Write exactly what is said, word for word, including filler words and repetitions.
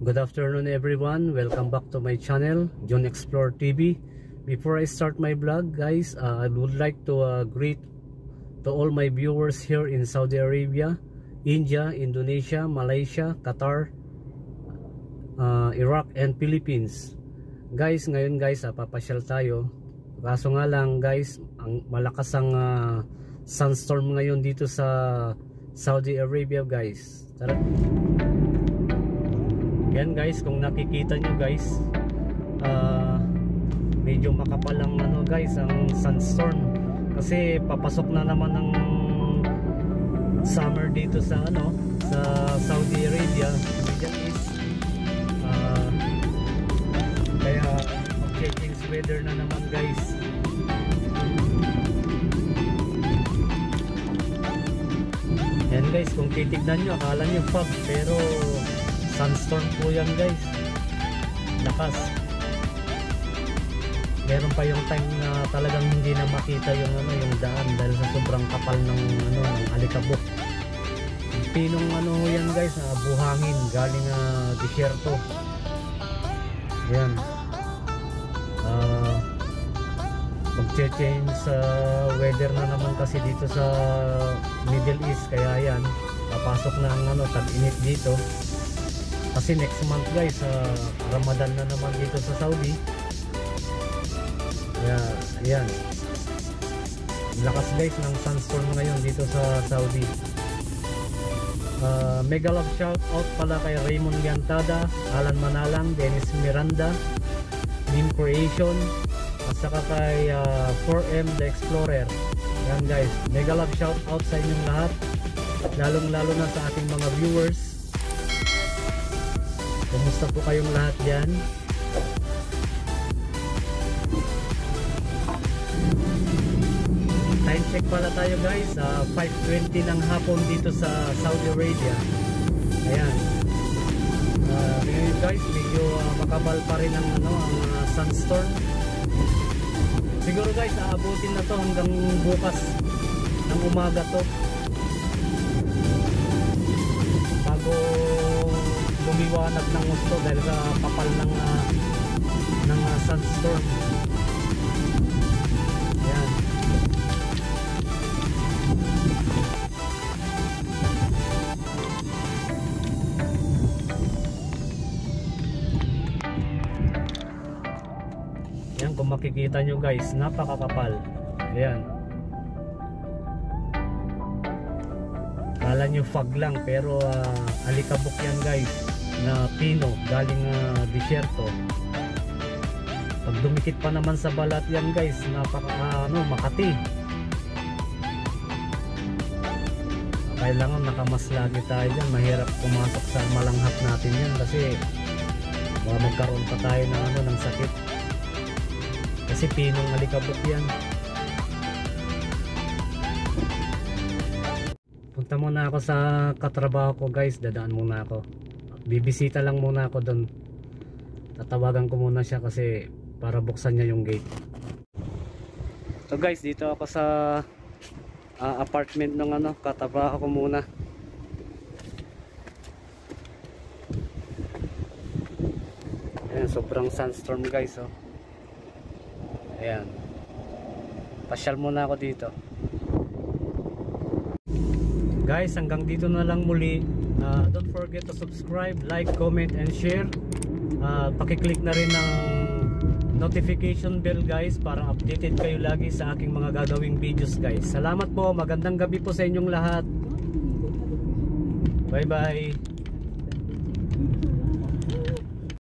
Good afternoon everyone, welcome back to my channel, John Explore T V. Before I start my vlog guys, uh, I would like to uh, greet to all my viewers here in Saudi Arabia, India, Indonesia, Malaysia, Qatar, uh, Iraq and Philippines. Guys, ngayon guys, uh, papasyal tayo. Kaso nga lang guys, ang malakas ang uh, sandstorm ngayon dito sa Saudi Arabia guys. Tara. Yan guys, kung nakikita nyo guys, uh, medyo makapal ang ano guys, ang sandstorm. Kasi papasok na naman ng summer dito sa ano, sa Saudi Arabia, Middle East. Uh, kaya mag-change weather na naman guys. Yan guys, kung titignan nyo, akala nyo fog, pero sandstorm po yan guys, lakas. Meron pa yung time na talagang hindi na makita yung ano, yung daan dahil sa sobrang kapal ng ano, ng alikabok. Pinong ano yan guys, uh, buhangin galing uh, disyerto. Yan. Uh, Mag-change sa uh, weather na naman kasi dito sa Middle East, kaya yan, papasok na ang ano, tag-init dito. Kasi next month guys, uh, Ramadan na naman dito sa Saudi. Yeah, ayan. Lakas guys ng sandstorm ngayon dito sa Saudi. Uh, mega love shout out pala kay Raymond Yantada, Alan Manalang, Dennis Miranda, Team Creation, at saka kay uh, four M The Explorer. Yan guys, mega love shout out sa inyong lahat, lalong lalo na sa ating mga viewers. Kumusta po kayong lahat dyan? Time check pala tayo guys, uh, five twenty ng hapon dito sa Saudi Arabia. Ayan. Uh, guys, medyo uh, makabal pa rin ang, ano, ang uh, sandstorm. Siguro guys, aabutin na to hanggang bukas ng umaga to. Bago lumiwanag ng gusto dahil sa kapal ng uh, ng uh, sandstorm. Yan. Yan, kung makikita nyo guys, napakakapal. Ayan. Kala nyo fog lang, pero uh, alikabok yan guys, na pino galing uh, disyerto. Pag dumikit pa naman sa balat yan guys, napaka uh, ano, Makati. Kailangan nakamas lagi tayo dyan, mahirap pumasok sa malanghap natin yan kasi baka magkaroon pa tayo ng, ano, ng sakit kasi pinong alikabok yan. Punta muna ako sa katrabaho ko guys, dadaan muna ako. Bibisita lang muna ako doon. Tatawagan ko muna siya kasi para buksan niya yung gate. So guys, dito ako sa uh, apartment ng ano, katrabaho ko muna. Ayan, sobrang sandstorm guys, oh. Ayan. Pasyal muna ako dito. Guys, hanggang dito na lang muli. Uh, don't forget to subscribe, like, comment, and share. Uh, pakiclick na rin ng notification bell guys para updated kayo lagi sa aking mga gagawing videos guys. Salamat po, magandang gabi po sa inyong lahat. Bye bye.